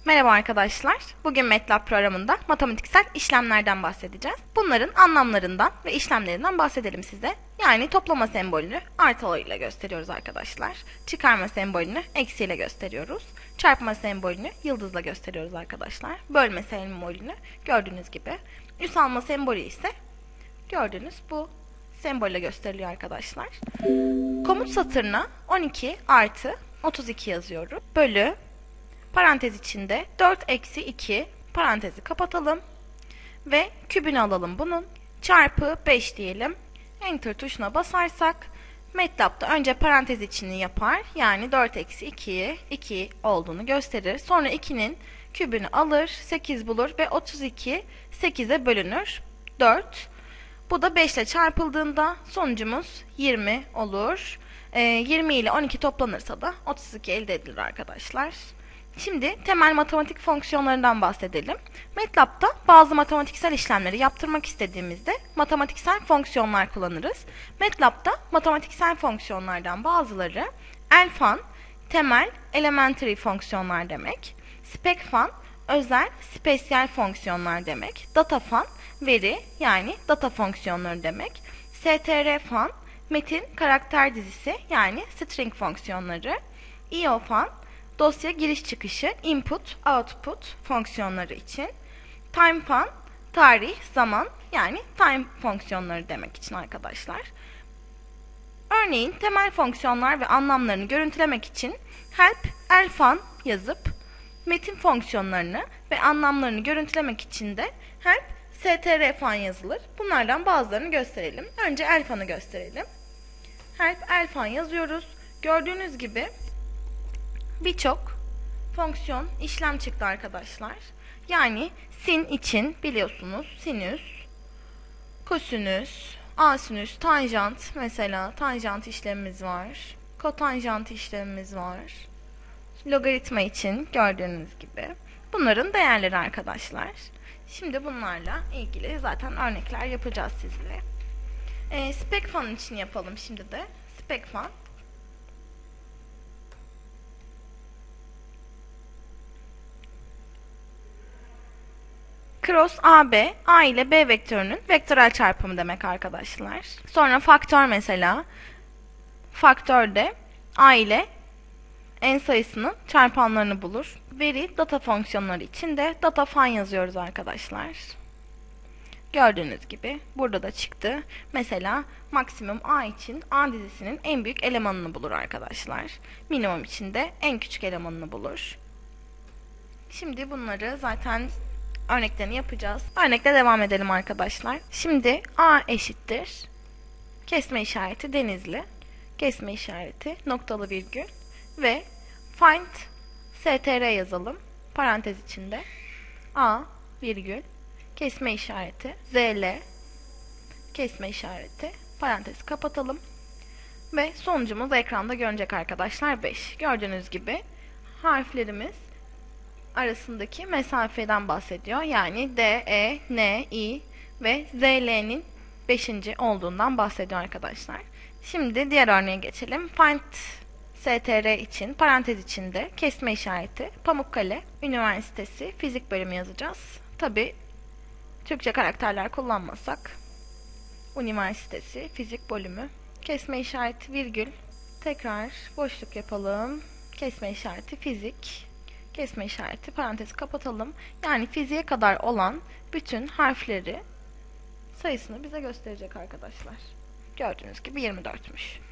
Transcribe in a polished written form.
Merhaba arkadaşlar. Bugün MATLAB programında matematiksel işlemlerden bahsedeceğiz. Bunların anlamlarından ve işlemlerinden bahsedelim size. Yani toplama sembolünü artı ile gösteriyoruz arkadaşlar. Çıkarma sembolünü eksi ile gösteriyoruz. Çarpma sembolünü yıldızla gösteriyoruz arkadaşlar. Bölme sembolünü gördüğünüz gibi. Üs alma sembolü ise gördüğünüz bu sembolle gösteriliyor arkadaşlar. Komut satırına 12 artı 32 yazıyorum. Bölü parantez içinde 4 eksi 2 parantezi kapatalım ve kübünü alalım bunun. Çarpı 5 diyelim. Enter tuşuna basarsak MATLAB'da önce parantez içini yapar. Yani 4 eksi 2'yi 2 olduğunu gösterir. Sonra 2'nin kübünü alır. 8 bulur ve 32 8'e bölünür. 4. Bu da 5 ile çarpıldığında sonucumuz 20 olur. 20 ile 12 toplanırsa da 32 elde edilir arkadaşlar. Şimdi temel matematik fonksiyonlarından bahsedelim. MATLAB'da bazı matematiksel işlemleri yaptırmak istediğimizde matematiksel fonksiyonlar kullanırız. MATLAB'da matematiksel fonksiyonlardan bazıları elfan, temel, elementary fonksiyonlar demek. Specfan, özel, spesiyel fonksiyonlar demek. Datafan, veri yani data fonksiyonları demek. strfan, metin, karakter dizisi yani string fonksiyonları. iofan, dosya giriş çıkışı, input, output fonksiyonları için. Timefan, tarih, zaman yani time fonksiyonları demek için arkadaşlar. Örneğin temel fonksiyonlar ve anlamlarını görüntülemek için help, elfan yazıp metin fonksiyonlarını ve anlamlarını görüntülemek için de help, strfan yazılır. Bunlardan bazılarını gösterelim. Önce elfan'ı gösterelim. Help, elfan yazıyoruz. Gördüğünüz gibi birçok fonksiyon işlem çıktı arkadaşlar. Yani sin için biliyorsunuz sinüs, kosinüs, asinüs, tanjant mesela tanjant işlemimiz var. Kotanjant işlemimiz var. Logaritma için gördüğünüz gibi. Bunların değerleri arkadaşlar. Şimdi bunlarla ilgili zaten örnekler yapacağız sizle. Specfan için yapalım şimdi de. Specfan. Cross AB, A ile B vektörünün vektörel çarpımı demek arkadaşlar. Sonra faktör mesela. Faktörde A ile n sayısının çarpanlarını bulur. Veri, data fonksiyonları için de datafan yazıyoruz arkadaşlar. Gördüğünüz gibi burada da çıktı. Mesela maksimum A için A dizisinin en büyük elemanını bulur arkadaşlar. Minimum için de en küçük elemanını bulur. Şimdi bunları zaten örneklerini yapacağız. Örnekle devam edelim arkadaşlar. Şimdi A eşittir. Kesme işareti denizli. Kesme işareti noktalı virgül. Ve find str yazalım. Parantez içinde. A virgül. Kesme işareti. Zl. Kesme işareti. Parantezi kapatalım. Ve sonucumuz ekranda görünecek arkadaşlar 5. Gördüğünüz gibi harflerimiz arasındaki mesafeden bahsediyor. Yani D, E, N, I ve ZL'nin 5. olduğundan bahsediyor arkadaşlar. Şimdi diğer örneğe geçelim. Find str için parantez içinde kesme işareti Pamukkale Üniversitesi Fizik bölümü yazacağız. Tabi Türkçe karakterler kullanmasak Üniversitesi Fizik bölümü kesme işareti virgül tekrar boşluk yapalım. Kesme işareti fizik kesme işareti parantezi kapatalım. Yani fiziğe kadar olan bütün harfleri sayısını bize gösterecek arkadaşlar. Gördüğünüz gibi 24'müş.